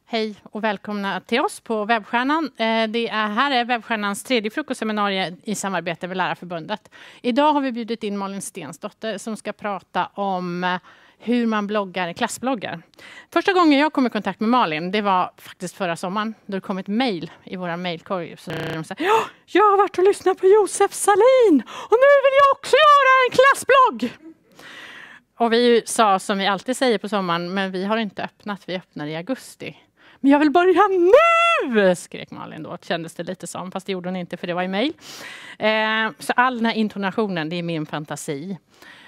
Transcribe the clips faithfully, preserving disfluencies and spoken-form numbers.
Hej och välkomna till oss på Webbstjärnan. Det är, här är Webbstjärnans tredje frukostseminarium i samarbete med Lärarförbundet. Idag har vi bjudit in Malin Stensdotter som ska prata om hur man bloggar, klassbloggar. Första gången jag kom i kontakt med Malin, det var faktiskt förra sommaren. Då det kom ett mejl i våra mejlkorg. Så de sa, ja, jag har varit och lyssnat på Josef Salin och nu vill jag också göra en klassblogg. Och vi sa som vi alltid säger på sommaren, men vi har inte öppnat, vi öppnar i augusti. Men jag vill börja nu, skrek Malin då. Kändes det lite som, fast det gjorde hon inte för det var i mejl. Eh, så all den här intonationen, det är min fantasi.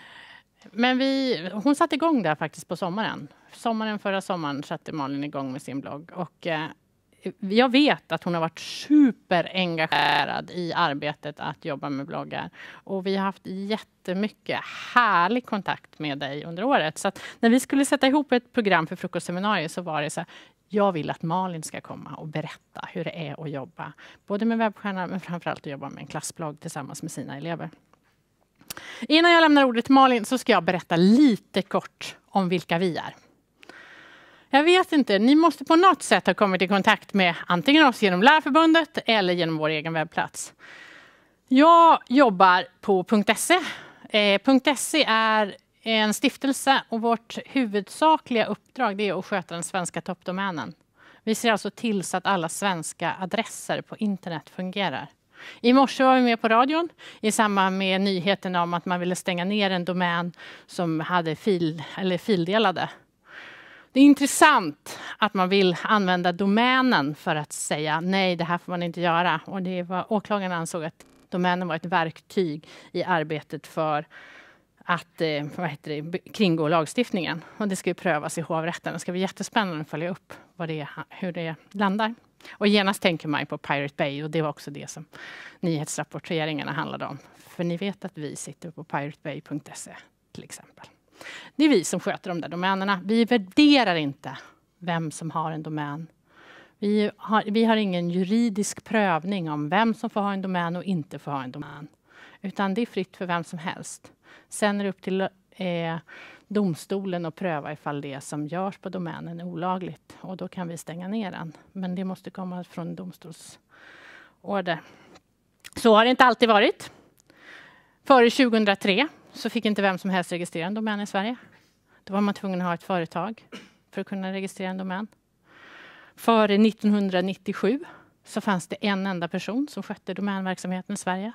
Men vi, hon satte igång där faktiskt på sommaren. Sommaren förra sommaren satte Malin igång med sin blogg. Och eh, jag vet att hon har varit superengagerad i arbetet att jobba med bloggar. Och vi har haft jättemycket härlig kontakt med dig under året. Så att när vi skulle sätta ihop ett program för frukostseminarier så var det så här, jag vill att Malin ska komma och berätta hur det är att jobba. Både med Webbstjärnan men framförallt att jobba med en klassblogg tillsammans med sina elever. Innan jag lämnar ordet till Malin så ska jag berätta lite kort om vilka vi är. Jag vet inte, ni måste på något sätt ha kommit i kontakt med antingen oss genom Lärarförbundet eller genom vår egen webbplats. Jag jobbar på .se. Eh, .se är en stiftelse och vårt huvudsakliga uppdrag det är att sköta den svenska toppdomänen. Vi ser alltså till så att alla svenska adresser på internet fungerar. I morse var vi med på radion i samband med nyheten om att man ville stänga ner en domän som hade fil, eller fildelade. Det är intressant att man vill använda domänen för att säga nej, det här får man inte göra. Och det var, åklagaren ansåg att domänen var ett verktyg i arbetet för att eh, vad heter det, kringgå lagstiftningen. Och det ska ju prövas i hovrätten. Det ska bli jättespännande att följa upp vad det är, hur det landar. Och genast tänker man på Pirate Bay och det var också det som nyhetsrapporteringarna handlade om. För ni vet att vi sitter på pirate bay punkt se till exempel. Det är vi som sköter de där domänerna. Vi värderar inte vem som har en domän. Vi har, vi har ingen juridisk prövning om vem som får ha en domän och inte får ha en domän. Utan det är fritt för vem som helst. Sen är det upp till eh, domstolen att pröva ifall det som görs på domänen är olagligt. Och då kan vi stänga ner den. Men det måste komma från domstolsorder. Så har det inte alltid varit. Före tjugohundratre så fick inte vem som helst registrera en domän i Sverige. Då var man tvungen att ha ett företag för att kunna registrera en domän. Före nittonhundranittiosju så fanns det en enda person som skötte domänverksamheten i Sverige.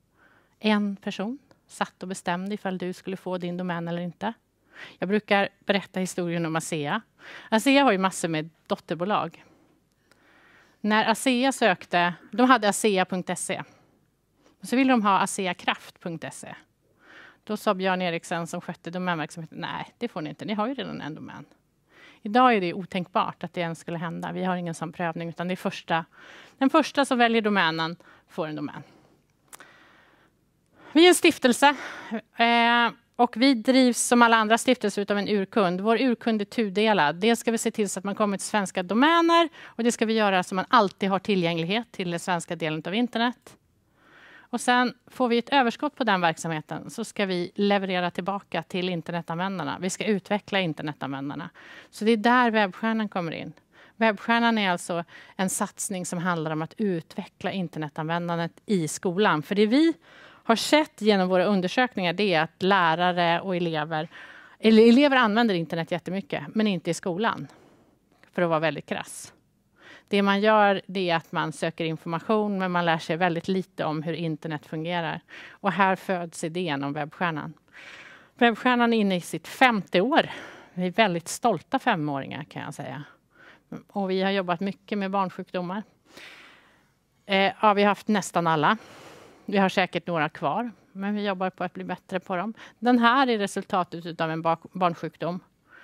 En person satt och bestämde ifall du skulle få din domän eller inte. Jag brukar berätta historien om ASEA. ASEA har ju massor med dotterbolag. När ASEA sökte, de hade asea punkt se. Och så ville de ha aseakraft punkt se. Då sa Björn Eriksson som skötte domänverksamheten, nej det får ni inte, ni har ju redan en domän. Idag är det otänkbart att det ens skulle hända. Vi har ingen sån prövning utan det är första, den första som väljer domänen får en domän. Vi är en stiftelse eh, och vi drivs som alla andra stiftelser utav en urkund. Vår urkund är tudelad. Dels ska vi se till så att man kommer till svenska domäner och det ska vi göra så att man alltid har tillgänglighet till den svenska delen av internet. Och sen får vi ett överskott på den verksamheten så ska vi leverera tillbaka till internetanvändarna. Vi ska utveckla internetanvändarna. Så det är där Webbstjärnan kommer in. Webbstjärnan är alltså en satsning som handlar om att utveckla internetanvändandet i skolan. För det vi har sett genom våra undersökningar det är att lärare och elever, eller elever använder internet jättemycket men inte i skolan. För att vara väldigt krass. Det man gör det är att man söker information men man lär sig väldigt lite om hur internet fungerar. Och här föds idén om Webbstjärnan. Webbstjärnan är inne i sitt femte år. Vi är väldigt stolta femåringar kan jag säga. Och vi har jobbat mycket med barnsjukdomar. Eh, ja, vi har haft nästan alla. Vi har säkert några kvar. Men vi jobbar på att bli bättre på dem. Den här är resultatet av en barnsjukdom.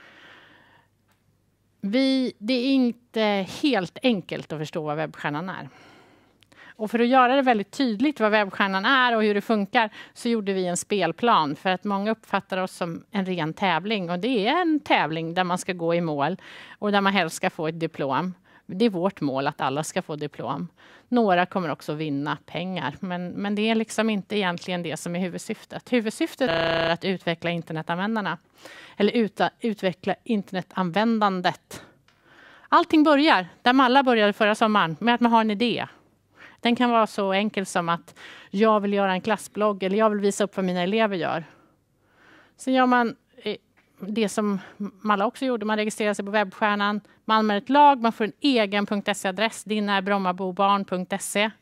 Vi, det är inte helt enkelt att förstå vad Webbstjärnan är. Och för att göra det väldigt tydligt vad Webbstjärnan är och hur det funkar så gjorde vi en spelplan. För att många uppfattar oss som en ren tävling. Och det är en tävling där man ska gå i mål och där man helst ska få ett diplom. Det är vårt mål att alla ska få diplom. Några kommer också vinna pengar. Men, men det är liksom inte egentligen det som är huvudsyftet. Huvudsyftet är att utveckla internetanvändarna. Eller ut, utveckla internetanvändandet. Allting börjar, där Malla började förra sommaren, med att man har en idé. Den kan vara så enkel som att jag vill göra en klassblogg eller jag vill visa upp vad mina elever gör. Så gör man det som Malla också gjorde. Man registrerar sig på webbstjärnan, man anmäler ett lag, man får en egen .se-adress. Din är brommabobarn punkt se.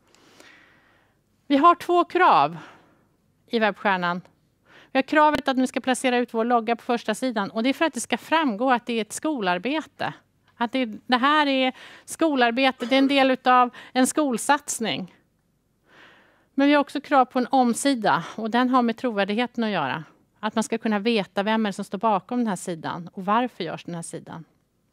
Vi har två krav i webbstjärnan. Vi har kravet att vi ska placera ut vår logga på första sidan. Och det är för att det ska framgå att det är ett skolarbete. Att det, det här är skolarbete, det är en del av en skolsatsning. Men vi har också krav på en omsida och den har med trovärdigheten att göra. Att man ska kunna veta vem är det som står bakom den här sidan och varför görs den här sidan.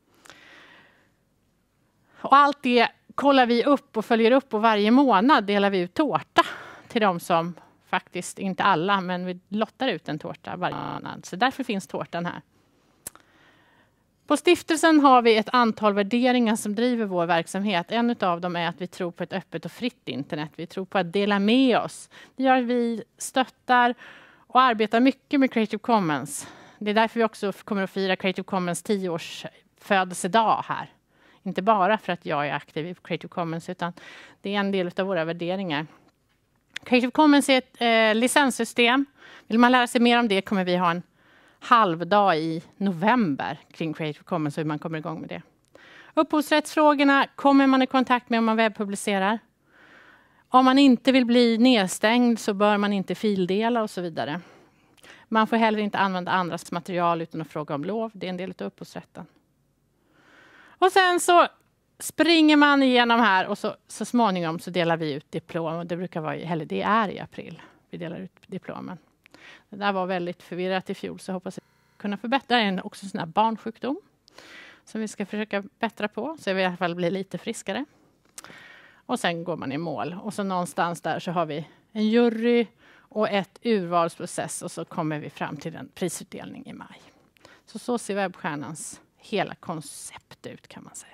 Och allt det kollar vi upp och följer upp och varje månad delar vi ut tårta till de som faktiskt, inte alla, men vi lottar ut en tårta varje månad. Så därför finns tårtan här. På stiftelsen har vi ett antal värderingar som driver vår verksamhet. En av dem är att vi tror på ett öppet och fritt internet. Vi tror på att dela med oss. Det gör att vi stöttar och arbetar mycket med Creative Commons. Det är därför vi också kommer att fira Creative Commons tio års födelsedag här. Inte bara för att jag är aktiv i Creative Commons utan det är en del av våra värderingar. Creative Commons är ett eh, licenssystem. Vill man lära sig mer om det kommer vi ha en halvdag i november kring Creative Commons och hur man kommer igång med det. Upphovsrättsfrågorna kommer man i kontakt med om man webbpublicerar. Om man inte vill bli nedstängd så bör man inte fildela och så vidare. Man får heller inte använda andras material utan att fråga om lov. Det är en del av upphovsrätten. Och sen så springer man igenom här och så, så småningom så delar vi ut diplom. Och det brukar vara, eller det är i april vi delar ut diplomen. Det där var väldigt förvirrat i fjol så hoppas jag kunna förbättra. Det är också en sån här barnsjukdom som vi ska försöka bättra på så vi i alla fall blir lite friskare. Och sen går man i mål och så någonstans där så har vi en jury och ett urvalsprocess och så kommer vi fram till en prisutdelning i maj. Så så ser webbstjärnans hela koncept ut kan man säga.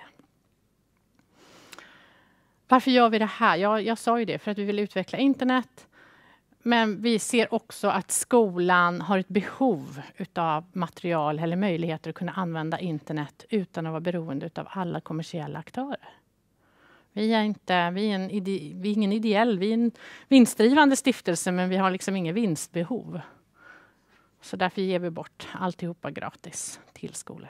Varför gör vi det här? Jag, jag sa ju det för att vi vill utveckla internet. Men vi ser också att skolan har ett behov av material eller möjligheter att kunna använda internet utan att vara beroende av alla kommersiella aktörer. Vi är, inte, vi är, en ide, vi är ingen ideell, vi är en vinstdrivande stiftelse men vi har liksom ingen vinstbehov. Så därför ger vi bort alltihopa gratis till skolor.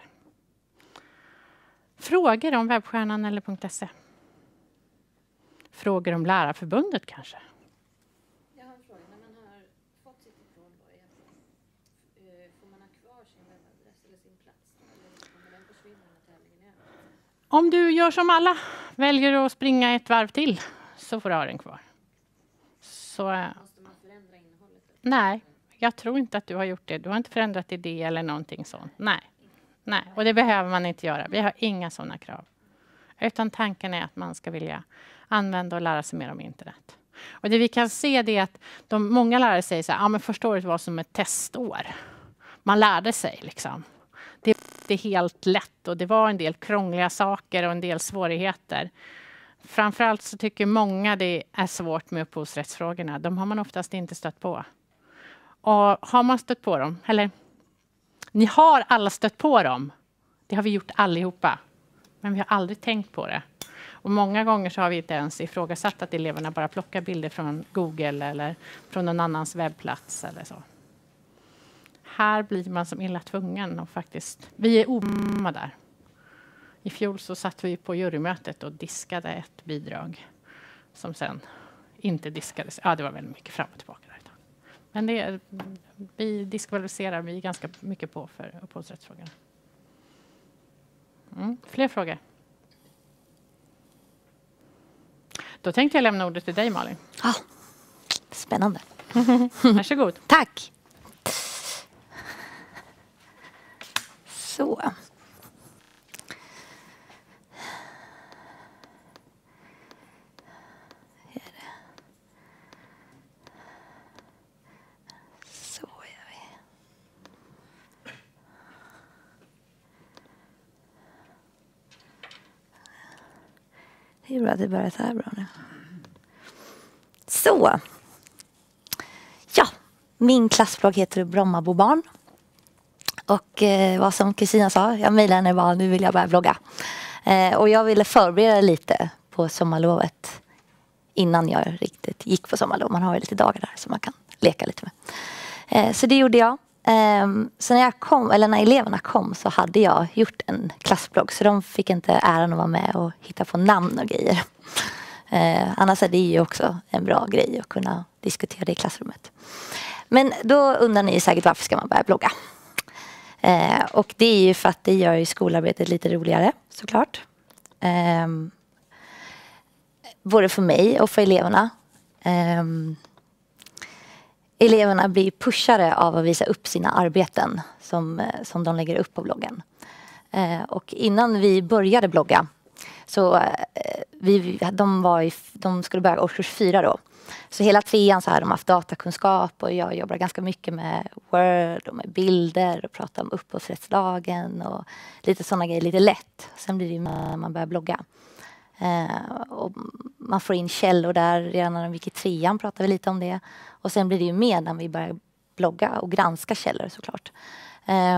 Frågor om webbstjärnan eller .se? Frågor om Lärarförbundet kanske? Jag har en fråga. När man har fått sitt diplom, får man ha kvar sin webbadress eller sin plats? Eller kommer den försvinna när tävlingen är över? Om du gör som alla, väljer att springa ett varv till så får du ha den kvar. Så, måste man förändra innehållet? Nej, jag tror inte att du har gjort det. Du har inte förändrat idé eller någonting sånt. Nej. Nej, och det behöver man inte göra. Vi har inga sådana krav. Utan tanken är att man ska vilja använda och lära sig mer om internet. Och det vi kan se det är att de, många lärare säger så här, ja men första året var som ett testår. Man lärde sig liksom. Det, det är helt lätt och det var en del krångliga saker och en del svårigheter. Framförallt så tycker många det är svårt med upphovsrättsfrågorna. De har man oftast inte stött på. Och har man stött på dem, eller ni har alla stött på dem. Det har vi gjort allihopa. Men vi har aldrig tänkt på det. Och många gånger så har vi inte ens ifrågasatt att eleverna bara plockar bilder från Google eller från någon annans webbplats eller så. Här blir man som illa tvungen och faktiskt, vi är omma där. I fjol så satt vi på jurymötet och diskade ett bidrag som sen inte diskades. Ja, det var väldigt mycket fram och tillbaka där. Men det, vi diskvalificerar vi ganska mycket på för upphovsrättsfrågorna. Mm. Fler frågor? Då tänkte jag lämna ordet till dig, Malin. Ja, spännande. Varsågod. Tack. Så. Här är det. Så gör vi. Det är bra att det börjar så här bra nu. Så. Ja, min klassblogg heter Brommabobarn. Och eh, vad som Kristina sa, jag mejlade henne bara, nu vill jag börja blogga. Eh, och jag ville förbereda lite på sommarlovet innan jag riktigt gick på sommarlov. Man har ju lite dagar där som man kan leka lite med. Eh, så det gjorde jag. Eh, så när jag kom, eller när eleverna kom, så hade jag gjort en klassblogg. Så de fick inte äran att vara med och hitta på namn och grejer. Eh, annars är det ju också en bra grej att kunna diskutera det i klassrummet. Men då undrar ni säkert varför ska man börja blogga? Eh, och det är ju för att det gör ju skolarbetet lite roligare, såklart. Eh, både för mig och för eleverna. Eh, eleverna blir pushade av att visa upp sina arbeten som, som de lägger upp på bloggen. Eh, och innan vi började blogga så eh, vi, de, var i, de skulle börja årskurs fyra då. Så hela trean så har de haft datakunskap och jag jobbar ganska mycket med Word och med bilder och pratar om upphovsrättslagen och lite sådana grejer, lite lätt. Sen blir det ju när man börjar blogga. Eh, och man får in källor där, redan när de gick i trean pratar vi lite om det. Och sen blir det ju mer när vi börjar blogga och granska källor såklart. Eh,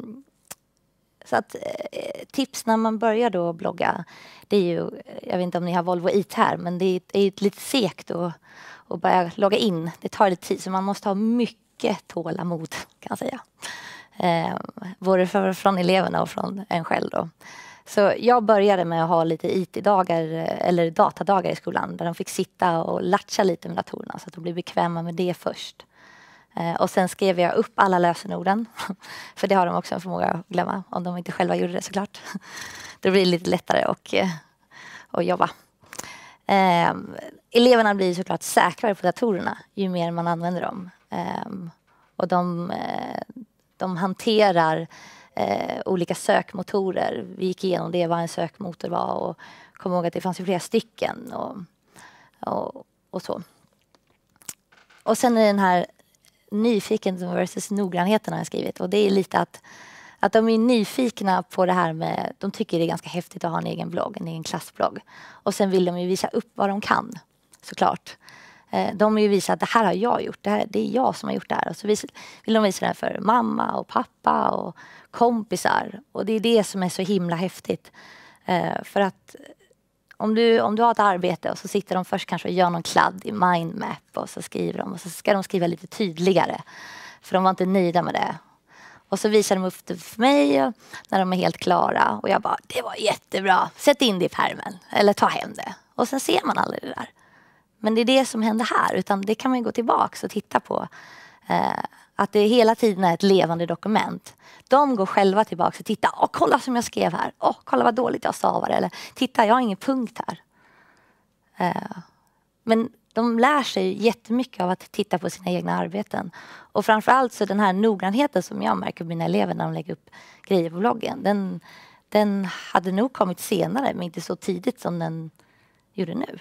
Så att eh, tips när man börjar då blogga, det är ju, jag vet inte om ni har Volvo I T här, men det är, det är lite segt att, att börja logga in. Det tar lite tid, så man måste ha mycket tålamod, kan jag säga. Eh, både för, från eleverna och från en själv då. Så jag började med att ha lite I T-dagar eller datadagar i skolan där de fick sitta och latcha lite med datorerna så att de blev bekväma med det först. Och sen skrev jag upp alla lösenorden. För det har de också en förmåga att glömma. Om de inte själva gjorde det såklart. Det blir lite lättare att, att jobba. Eh, eleverna blir såklart säkrare på datorerna ju mer man använder dem. Eh, och de, de hanterar eh, olika sökmotorer. Vi gick igenom det, vad en sökmotor var. Och kom ihåg att det fanns ju flera stycken. Och, och, och så. Och sen är den här nyfiken versus noggrannheten har jag skrivit. Och det är lite att, att de är nyfikna på det här med, de tycker det är ganska häftigt att ha en egen blogg, en egen klassblogg. Och sen vill de ju visa upp vad de kan, såklart. De vill ju visa att det här har jag gjort, det, här, det är jag som har gjort det här. Och så vill de visa det för mamma och pappa och kompisar. Och det är det som är så himla häftigt. För att Om du, om du har ett arbete och så sitter de först kanske och gör någon kladd i mindmap och så skriver de och så ska de skriva lite tydligare för de var inte nöjda med det. Och så visar de upp det för mig när de är helt klara och jag bara, det var jättebra, sätt in det i pärmen eller ta hem det. Och sen ser man aldrig det där. Men det är det som händer här, utan det kan man gå tillbaka och titta på. Eh, att det hela tiden är ett levande dokument. De går själva tillbaka och tittar. Åh, kolla som jag skrev här. Åh, kolla vad dåligt jag stavar. Eller titta, jag har ingen punkt här. Eh, men de lär sig jättemycket av att titta på sina egna arbeten. Och framförallt så den här noggrannheten som jag märker på mina elever när de lägger upp grejer på bloggen. Den, den hade nog kommit senare, men inte så tidigt som den gjorde nu.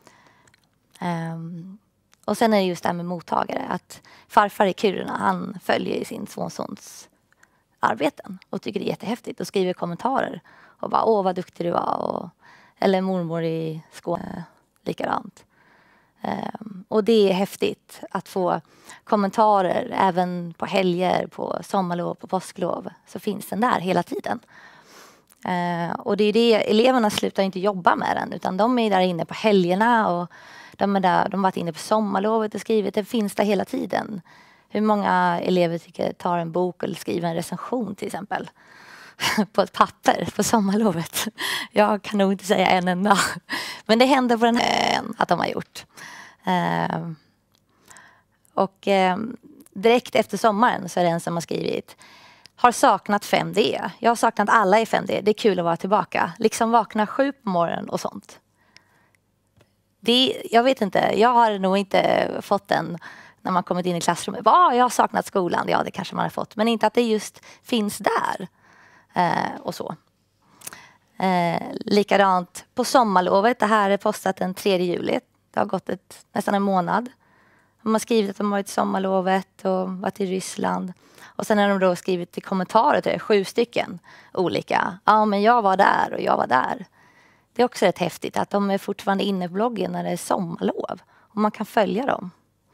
Um, och sen är det just det här med mottagare. Att farfar i Kiruna, han följer sin svonsons arbeten och tycker det är jättehäftigt och skriver kommentarer och bara, åh vad duktig du var, och, eller mormor i Skåne, likadant. Um, och det är häftigt att få kommentarer även på helger, på sommarlov, på påsklov, så finns den där hela tiden. Uh, och det är det, eleverna slutar inte jobba med den, utan de är där inne på helgerna och de är där, de har varit inne på sommarlovet och skrivit, det finns där hela tiden. Hur många elever tycker tar en bok eller skriver en recension till exempel på ett papper på sommarlovet? Jag kan nog inte säga en enda. Men det händer på den här att de har gjort. Uh, och uh, direkt efter sommaren så är det en som har skrivit: har saknat fem D. Jag har saknat alla i fem D. Det är kul att vara tillbaka. Liksom vakna sju på morgonen och sånt. Det, jag vet inte. Jag har nog inte fått den när man kommit in i klassrummet. Ah, jag har saknat skolan. Ja, det kanske man har fått. Men inte att det just finns där. Eh, och så. Eh, likadant på sommarlovet. Det här är postat den tredje juli. Det har gått ett, nästan en månad. De har skrivit att de har varit i sommarlovet och varit i Ryssland. Och sen har de då skrivit i kommentarer till sju stycken olika. Ja, men jag var där och jag var där. Det är också rätt häftigt att de är fortfarande inne på bloggen när det är sommarlov. Och man kan följa dem.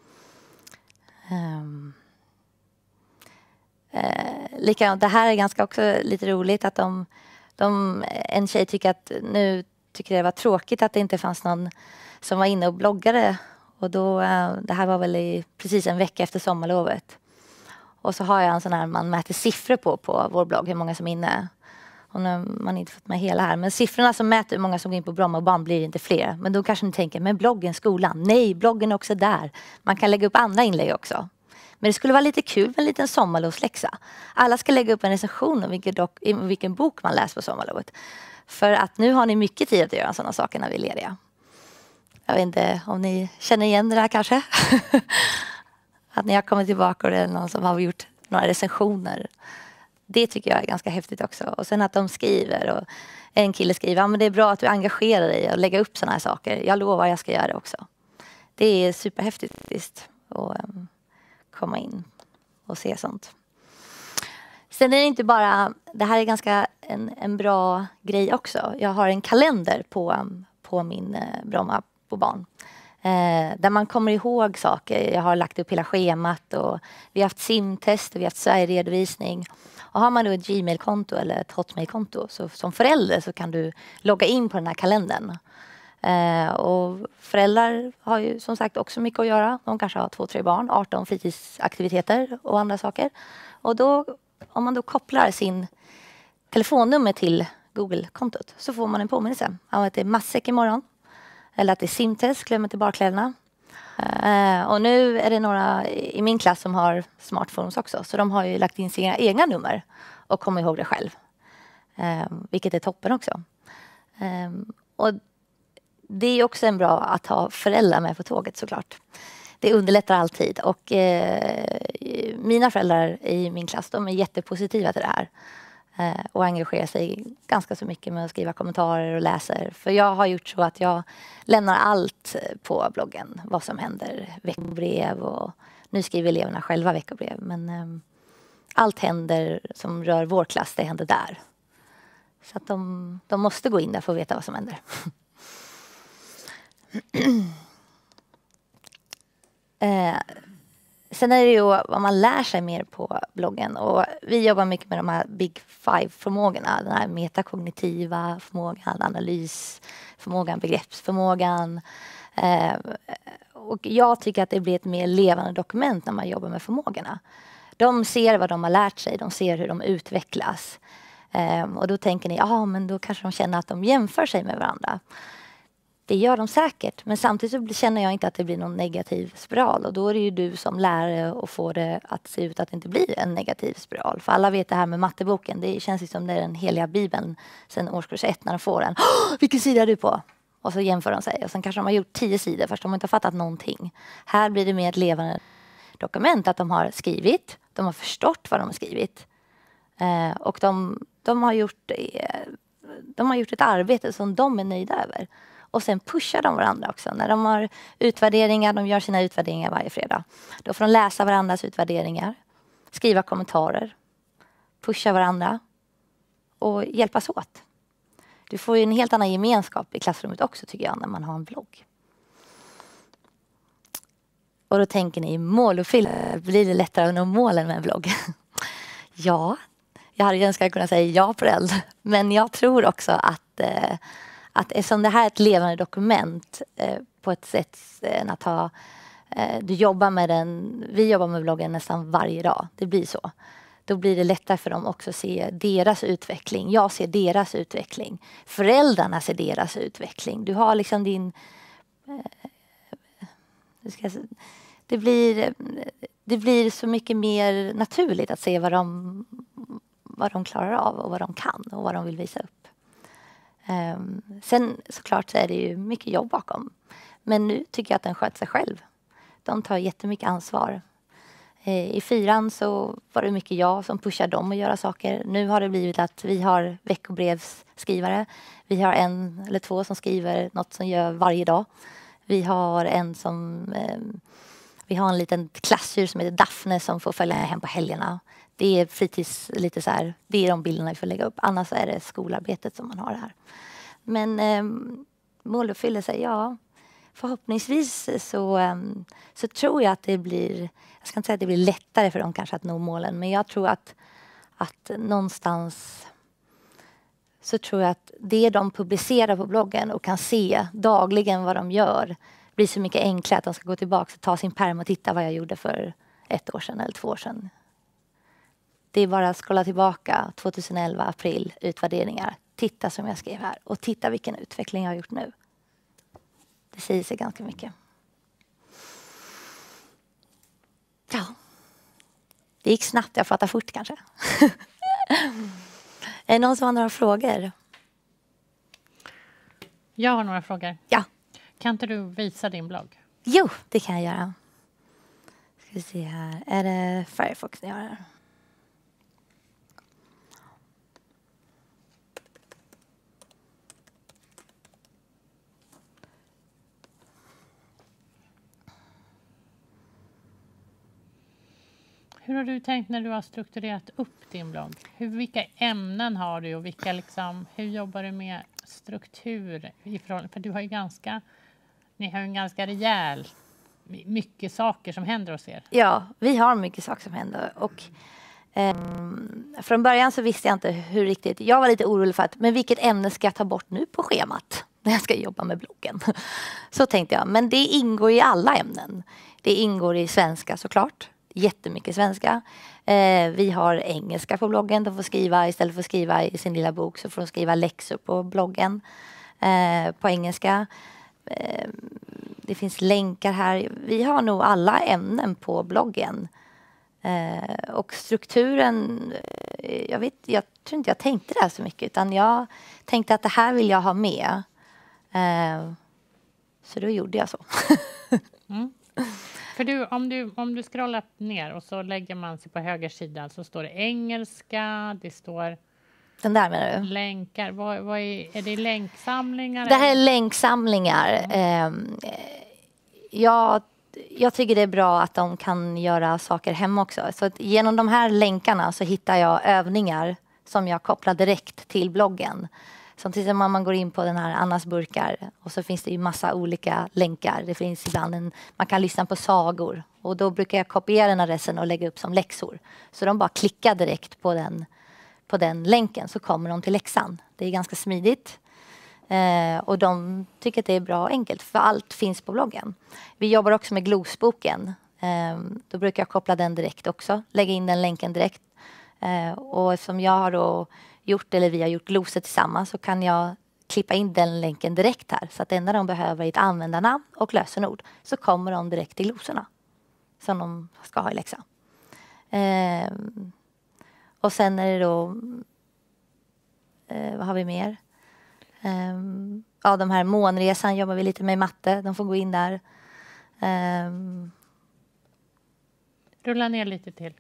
Um. Eh, likadant, det här är ganska också lite roligt att de, De, en tjej tycker att nu tycker det var tråkigt att det inte fanns någon som var inne och bloggade. Och då, det här var väl i, precis en vecka efter sommarlovet. Och så har jag en sån här man mäter siffror på på vår blogg, hur många som är inne. Och nu har man inte fått med hela här. Men siffrorna som mäter hur många som går in på Brommabanan blir inte fler. Men då kanske ni tänker, men bloggen, skolan. Nej, bloggen är också där. Man kan lägga upp andra inlägg också. Men det skulle vara lite kul med en liten sommarlovsläxa. Alla ska lägga upp en recension om vilken, dock, vilken bok man läser på sommarlovet. För att nu har ni mycket tid att göra sådana saker när vi är lediga. Jag vet inte om ni känner igen det där kanske. Att ni har kommit tillbaka och det är någon som har gjort några recensioner. Det tycker jag är ganska häftigt också. Och sen att de skriver. Och en kille skriver, ja, men det är bra att du engagerar dig och lägger upp sådana här saker. Jag lovar, jag ska göra det också. Det är superhäftigt faktiskt. Och um, komma in och se sånt. Sen är det inte bara, det här är ganska en, en bra grej också. Jag har en kalender på, um, på min uh, Bromma på barn. Eh, där man kommer ihåg saker. Jag har lagt upp hela schemat och vi har haft simtest och vi har haft Sverige-redovisning. Och har man då ett Gmail-konto eller ett Hotmail-konto så som förälder så kan du logga in på den här kalendern. Eh, och föräldrar har ju som sagt också mycket att göra. De kanske har två, tre barn, arton fritidsaktiviteter och andra saker. Och då, om man då kopplar sin telefonnummer till Google-kontot så får man en påminnelse om att det är matsäck imorgon. Eller att det är simtest, glöm inte barkläderna. Uh, och nu är det några i min klass som har smartphones också. Så de har ju lagt in sina egna nummer och kommer ihåg det själv. Uh, vilket är toppen också. Uh, och det är också en bra att ha föräldrar med på tåget såklart. Det underlättar alltid. Och uh, mina föräldrar i min klass, de är jättepositiva till det här. Och engagerar sig ganska så mycket med att skriva kommentarer och läser. För jag har gjort så att jag lämnar allt på bloggen. Vad som händer, veckobrev och nu skriver eleverna själva veckobrev. Men um, allt händer som rör vår klass, det händer där. Så att de, de måste gå in där för att veta vad som händer. eh, Sen är det ju vad man lär sig mer på bloggen. Och vi jobbar mycket med de här Big Five-förmågorna. Den här metakognitiva förmågan, analysförmågan, begreppsförmågan. Eh, och jag tycker att det blir ett mer levande dokument när man jobbar med förmågorna. De ser vad de har lärt sig, de ser hur de utvecklas. Eh, och då tänker ni, ja men då kanske de känner att de jämför sig med varandra. Det gör de säkert, men samtidigt så känner jag inte att det blir någon negativ spiral. Och då är det ju du som lärare och får det att se ut att det inte blir en negativ spiral. För alla vet det här med matteboken, det känns ju som det är den heliga bibeln sen årskurs ett när de får den. Vilken sida är du på? Och så jämför de sig. Och sen kanske de har gjort tio sidor fast de inte har fattat någonting. Här blir det mer ett levande dokument att de har skrivit, de har förstått vad de har skrivit. Eh, och de, de, har gjort, eh, de har gjort ett arbete som de är nöjda över. Och sen pushar de varandra också. När de har utvärderingar, de gör sina utvärderingar varje fredag. Då får de läsa varandras utvärderingar. Skriva kommentarer. Pusha varandra. Och hjälpas åt. Du får ju en helt annan gemenskap i klassrummet också tycker jag när man har en blogg. Och då tänker ni, måluppfyllelse, blir det lättare att nå målen med en blogg? Ja, jag hade önskat kunna säga ja på det. Men jag tror också att... Eh, Att eftersom det här är ett levande dokument eh, på ett sätt än att ha... Eh, du jobbar med den... Vi jobbar med bloggen nästan varje dag. Det blir så. Då blir det lättare för dem också att se deras utveckling. Jag ser deras utveckling. Föräldrarna ser deras utveckling. Du har liksom din... Eh, ska, det, blir, det blir så mycket mer naturligt att se vad de, vad de klarar av och vad de kan och vad de vill visa upp. Um, sen såklart så är det ju mycket jobb bakom. Men nu tycker jag att den sköter sig själv. De tar jättemycket ansvar. Uh, I fyran så var det mycket jag som pushar dem att göra saker. Nu har det blivit att vi har veckobrevsskrivare. Vi har en eller två som skriver något som gör varje dag. Vi har en som... Um, vi har en liten klassdjur som heter Daphne som får följa hem på helgerna. Det är fritids, lite så här, det är de bilderna vi får lägga upp. Annars är det skolarbetet som man har här. Men eh, måluppfyllelse, ja. Förhoppningsvis så, eh, så tror jag att det blir, jag ska inte säga att det blir lättare för dem kanske att nå målen. Men jag tror att, att någonstans så tror jag att det de publicerar på bloggen och kan se dagligen vad de gör blir så mycket enklare att de ska gå tillbaka och ta sin pärm och titta vad jag gjorde för ett år sedan eller två år sedan. Det är bara att scrolla tillbaka tjugoelva april, utvärderingar. Titta som jag skrev här och titta vilken utveckling jag har gjort nu. Det säger sig ganska mycket. Ja. Det gick snabbt, jag pratar fort kanske. Är det någon som har några frågor? Jag har några frågor. Ja. Kan inte du visa din blogg? Jo, det kan jag göra. Ska vi se här. Är det Firefox jag har här? Hur har du tänkt när du har strukturerat upp din blogg? Hur, vilka ämnen har du och vilka liksom, hur jobbar du med struktur? Ifrån, för du har ju ganska, ni har ju en ganska rejäl, mycket saker som händer hos er. Ja, vi har mycket saker som händer. Och, eh, från början så visste jag inte hur riktigt, jag var lite orolig för att, men vilket ämne ska jag ta bort nu på schemat när jag ska jobba med bloggen? Så tänkte jag, men det ingår i alla ämnen. Det ingår i svenska såklart. Jättemycket svenska. Eh, vi har engelska på bloggen. De får skriva, istället för att skriva i sin lilla bok så får de skriva läxor på bloggen eh, på engelska. Eh, det finns länkar här. Vi har nog alla ämnen på bloggen. Eh, och strukturen, eh, jag, vet, jag tror inte jag tänkte det här så mycket utan jag tänkte att det här vill jag ha med. Eh, så då gjorde jag så. Mm. För du, om du, om du scrollar ner och så lägger man sig på höger sida så står det engelska, det står den där menar du? Länkar. Vad, vad är, är det länksamlingar? Det här är länksamlingar. Mm. Eh, jag, jag tycker det är bra att de kan göra saker hemma också. Så att genom de här länkarna så hittar jag övningar som jag kopplar direkt till bloggen. Som till exempel om man går in på den här Annas burkar och så finns det ju massa olika länkar. Det finns ibland en, man kan lyssna på sagor och då brukar jag kopiera den adressen och lägga upp som läxor. Så de bara klickar direkt på den, på den länken så kommer de till läxan. Det är ganska smidigt eh, och de tycker att det är bra och enkelt för allt finns på bloggen. Vi jobbar också med glosboken. Eh, då brukar jag koppla den direkt också, lägga in den länken direkt. Eh, och eftersom jag har då gjort eller vi har gjort glosor tillsammans så kan jag klippa in den länken direkt här. Så att det enda de behöver är ett användarnamn och lösenord så kommer de direkt till glosorna som de ska ha i läxan. Eh, och sen är det då, eh, vad har vi mer? Eh, ja, de här månresan jobbar vi lite med i matte. De får gå in där. Eh, Rulla ner lite till.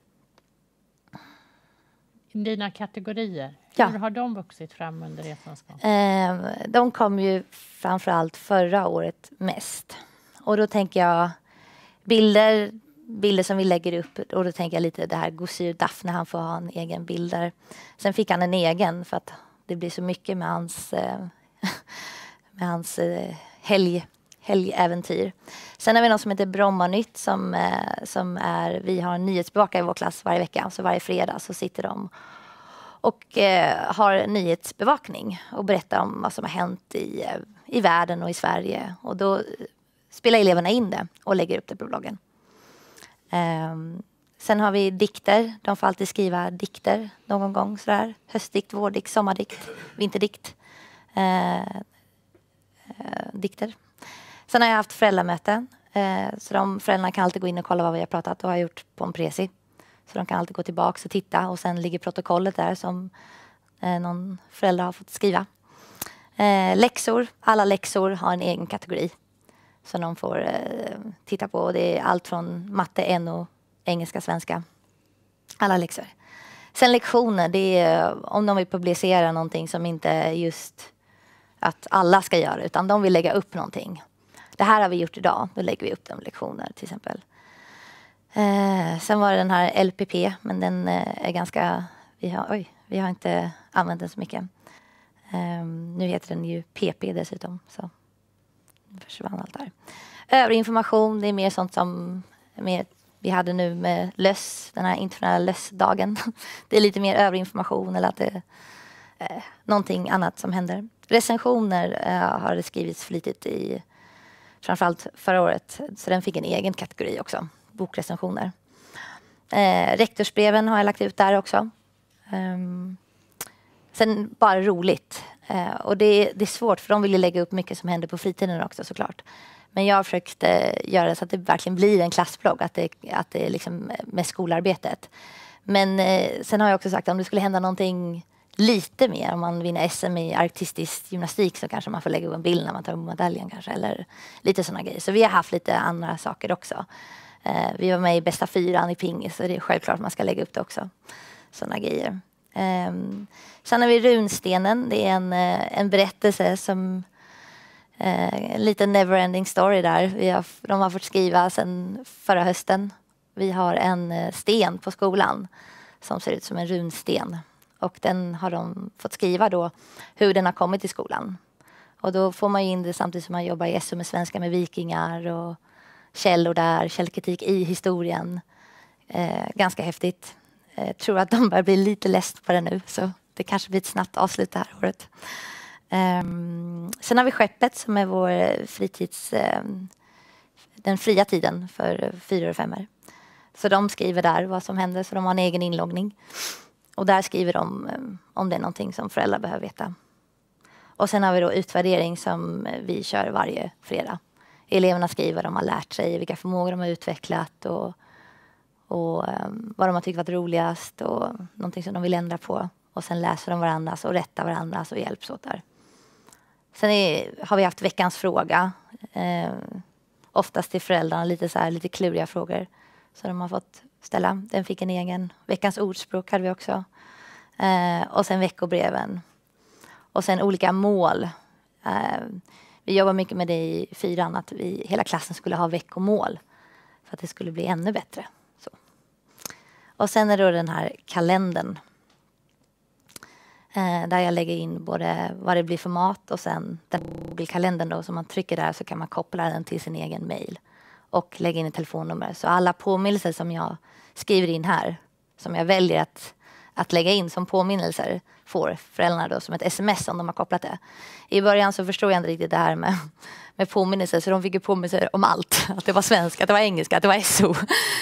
Dina kategorier, ja. Hur har de vuxit fram under resans gång? Eh, de kom ju framförallt förra året mest. Och då tänker jag bilder, bilder som vi lägger upp. Och då tänker jag lite det här Gossir Daphne, han får ha en egen bild där. Sen fick han en egen för att det blir så mycket med hans, eh, med hans eh, helg, helgäventyr. Sen har vi något som heter Brommanytt som, eh, som är, vi har en nyhetsbevakare i vår klass varje vecka. Så varje fredag så sitter de och eh, har nyhetsbevakning och berättar om vad som har hänt i, eh, i världen och i Sverige. Och då spelar eleverna in det och lägger upp det på bloggen. Eh, sen har vi dikter. De får alltid skriva dikter någon gång sådär. Höstdikt, vårdikt, sommardikt, vinterdikt. Eh, eh, dikter. Sen har jag haft föräldramöten. Eh, så de föräldrarna kan alltid gå in och kolla vad vi har pratat och har gjort på en presi. Så de kan alltid gå tillbaka och titta. Och sen ligger protokollet där som eh, någon förälder har fått skriva. Eh, läxor. Alla läxor har en egen kategori. Som de får eh, titta på. Det är allt från matte, N O, engelska, svenska. Alla läxor. Sen lektioner. Det är om de vill publicera någonting som inte är just att alla ska göra. Utan de vill lägga upp någonting. Det här har vi gjort idag. Då lägger vi upp de lektioner till exempel. Eh, sen var det den här L P P. Men den eh, är ganska... Vi har, oj, vi har inte använt den så mycket. Eh, nu heter den ju P P dessutom. Så försvann allt där. Övrig information. Det är mer sånt som mer, vi hade nu med löss. Den här internationella lössdagen. Det är lite mer övrig information. Eller att det, eh, någonting annat som händer. Recensioner eh, har det skrivits flitigt i, framförallt förra året. Så den fick en egen kategori också, bokrecensioner. Eh, rektorsbreven har jag lagt ut där också. Um, sen bara roligt. Uh, och det, det är svårt för de vill ju lägga upp mycket som händer på fritiden också såklart. Men jag har försökt uh, göra så att det verkligen blir en klassblogg. Att det, att det är liksom med skolarbetet. Men uh, sen har jag också sagt att om det skulle hända någonting lite mer. Om man vinner S M i artistisk gymnastik så kanske man får lägga upp en bild när man tar upp medaljen kanske. Eller lite sådana grejer. Så vi har haft lite andra saker också. Uh, vi var med i bästa fyran i pingis. Så det är självklart att man ska lägga upp det också. Sådana grejer. Um, sen har vi runstenen. Det är en, uh, en berättelse som uh, en liten neverending story där. Vi har, de har fått skriva sedan förra hösten. Vi har en uh, sten på skolan som ser ut som en runsten. Och den har de fått skriva då hur den har kommit till skolan. Och då får man in det samtidigt som man jobbar i S O med svenska med vikingar och källor där, källkritik i historien. Uh, ganska häftigt. Jag tror att de börjar bli lite läst på det nu. Så det kanske blir ett snabbt avslut det här året. Um, sen har vi Skeppet som är vår fritids... Um, den fria tiden för fyra och femmer. Så de skriver där vad som händer. Så de har en egen inloggning. Och där skriver de um, om det är någonting som föräldrar behöver veta. Och sen har vi då utvärdering som vi kör varje fredag. Eleverna skriver vad de har lärt sig. Vilka förmågor de har utvecklat. Och Och um, vad de har tyckt varit roligast och någonting som de vill ändra på. Och sen läser de varandras och rättar varandras och hjälps åt där. Sen är, har vi haft veckans fråga. Eh, oftast till föräldrarna lite, så här, lite kluriga frågor. Så de har fått ställa. Den fick en egen. Veckans ordspråk hade vi också. Eh, och sen veckobreven. Och sen olika mål. Eh, vi jobbar mycket med det i fyran. Att vi, hela klassen skulle ha veckomål. För att det skulle bli ännu bättre. Och sen är det då den här kalendern. Eh, där jag lägger in både vad det blir för mat och sen den Google-kalendern då. Som man trycker där så kan man koppla den till sin egen mail. Och lägga in ett telefonnummer. Så alla påminnelser som jag skriver in här. Som jag väljer att, att lägga in som påminnelser. Får föräldrarna då som ett sms om de har kopplat det. I början så förstod jag inte riktigt det här med... med påminnelser, så de fick ju påminnelser om allt. Att det var svenska, att det var engelska, att det var S O.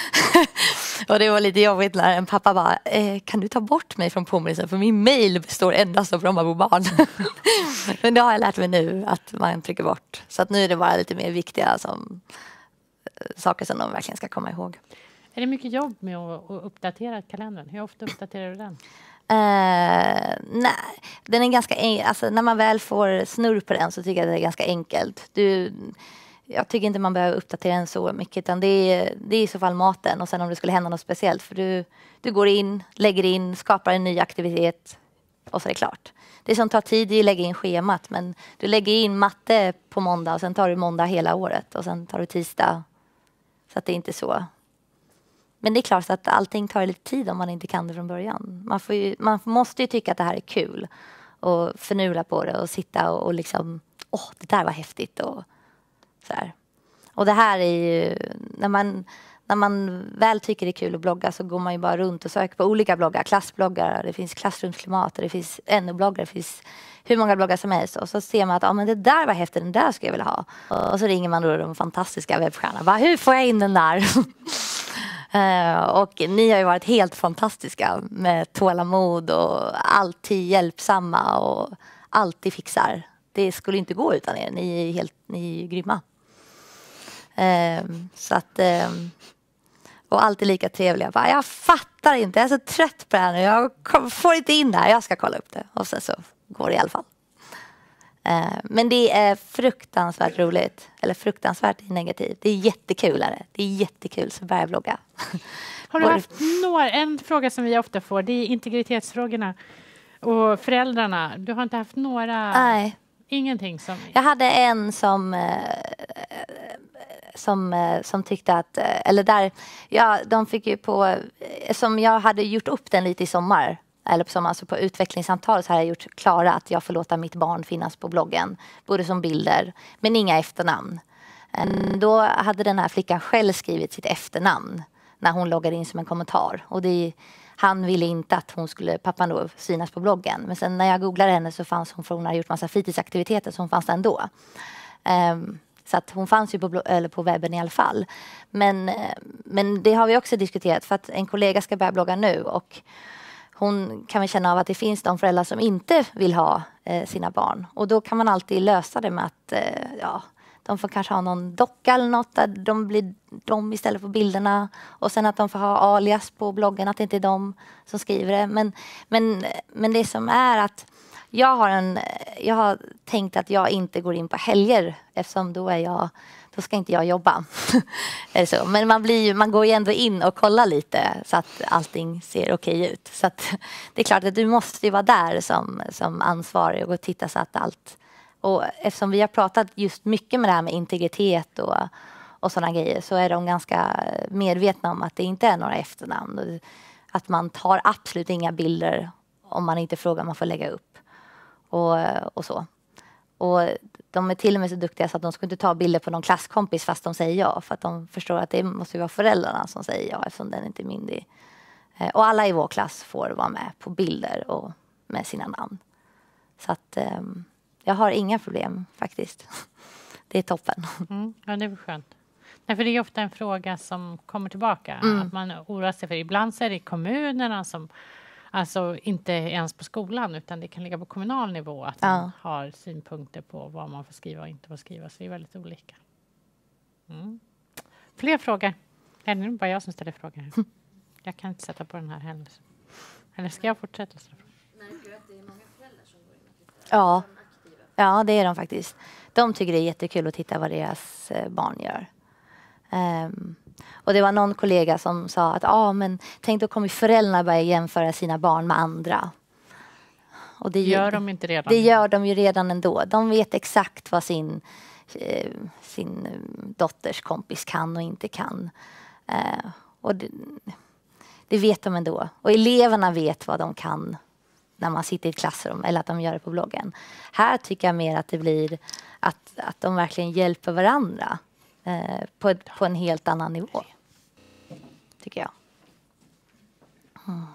Och det var lite jobbigt när en pappa bara, eh, kan du ta bort mig från påminnelsen? För min mail består endast av Brommabo-barn. Men det har jag lärt mig nu, att man trycker bort. Så att nu är det bara lite mer viktiga som, saker som de verkligen ska komma ihåg. Är det mycket jobb med att, att uppdatera kalendern? Hur ofta uppdaterar du den? Uh, nej, den är ganska en- alltså, när man väl får snurr på den så tycker jag att det är ganska enkelt. Du, jag tycker inte man behöver uppdatera den så mycket, utan det är, det är i så fall maten och sen om det skulle hända något speciellt. För du, du går in, lägger in, skapar en ny aktivitet och så är det klart. Det som tar tid är att lägga in schemat, men du lägger in matte på måndag och sen tar du måndag hela året och sen tar du tisdag. Så att det är inte så. Men det är klart att allting tar lite tid om man inte kan det från början. Man, får ju, man måste ju tycka att det här är kul. Och förnula på det och sitta och, och liksom, åh, det där var häftigt. Och, så här. Och det här är ju, när man, när man väl tycker det är kul att blogga så går man ju bara runt och söker på olika bloggar. Klassbloggar, det finns klassrumsklimat, det finns N O-bloggar, det finns hur många bloggar som helst. Och så ser man att ah, men det där var häftigt, den där ska jag vilja ha. Och, och så ringer man då de fantastiska webbstjärnorna. Bara, hur får jag in den där? Uh, och ni har ju varit helt fantastiska med tålamod och alltid hjälpsamma och alltid fixar. Det skulle inte gå utan er. Ni är helt ni är ju grymma. Uh, så att, uh, och alltid lika trevliga. Bara, jag fattar inte, jag är så trött på det här nu. Jag får inte in det här, jag ska kolla upp det. Och sen så går det i alla fall. Uh, men det är fruktansvärt roligt. Eller fruktansvärt negativt. Det är jättekul. Är det är jättekul så börjar jag blogga. Har du haft några, en fråga som vi ofta får, det är integritetsfrågorna och föräldrarna. Du har inte haft några... Nej. Ingenting som... Jag hade en som... Uh, som, uh, som tyckte att... Uh, eller där... Ja, de fick ju på... Uh, som jag hade gjort upp den lite i sommar. Eller som alltså på utvecklingssamtal så har jag gjort klara att jag får låta mitt barn finnas på bloggen. Både som bilder, men inga efternamn. Då hade den här flickan själv skrivit sitt efternamn när hon loggade in som en kommentar. Och det han ville inte att hon skulle, pappan då, synas på bloggen. Men sen när jag googlade henne så fanns hon, för hon hade gjort massa fritidsaktiviteter som fanns ändå. Um, så att hon fanns ju på, eller på webben i alla fall. Men, men det har vi också diskuterat, för att en kollega ska börja blogga nu och hon kan väl känna av att det finns de föräldrar som inte vill ha eh, sina barn. Och då kan man alltid lösa det med att eh, ja, de får kanske ha någon docka eller något där de blir de istället för bilderna. Och sen att de får ha alias på bloggen, att det inte är de som skriver det. Men, men, men det som är att jag har, en, jag har tänkt att jag inte går in på helger, eftersom då är jag... Då ska inte jag jobba. så. Men man, blir, man går ju ändå in och kollar lite så att allting ser okej ut. Så att, det är klart att du måste ju vara där som, som ansvarig och titta så att allt... Och eftersom vi har pratat just mycket med det här med integritet och, och sådana grejer, så är de ganska medvetna om att det inte är några efternamn. Att man tar absolut inga bilder om man inte frågar om man får lägga upp. Och, och så. Och de är till och med så duktiga så att de ska inte ta bilder på någon klasskompis fast de säger ja. För att de förstår att det måste vara föräldrarna som säger ja, eftersom den inte är myndig. Och alla i vår klass får vara med på bilder och med sina namn. Så att um, jag har inga problem faktiskt. Det är toppen. Mm, ja, det är skönt. Nej, för det är ofta en fråga som kommer tillbaka. Mm. Att man oroar sig för. Ibland så är det kommunerna som... Alltså inte ens på skolan, utan det kan ligga på kommunal nivå att man ja. har synpunkter på vad man får skriva och inte får skriva. Så det är väldigt olika. Mm. Fler frågor? Är det nu bara jag som ställer frågor? Jag kan inte sätta på den här heller. Eller ska jag fortsätta ställa frågor? Märker du att det är många föräldrar som går in och tittar? Ja. Är de aktiva? Ja, det är de faktiskt. De tycker det är jättekul att titta vad deras barn gör. Um, och det var någon kollega som sa att ah, men tänk då kommer föräldrarna börja jämföra sina barn med andra. Och det gör de inte redan? Det gör de ju redan ändå. De vet exakt vad sin, eh, sin dotters kompis kan och inte kan. Eh, och det, det vet de ändå. Och eleverna vet vad de kan när man sitter i ett klassrum eller att de gör det på bloggen. Här tycker jag mer att det blir att, att de verkligen hjälper varandra. Eh, på, ett, på en helt annan nivå, tycker jag. Mm.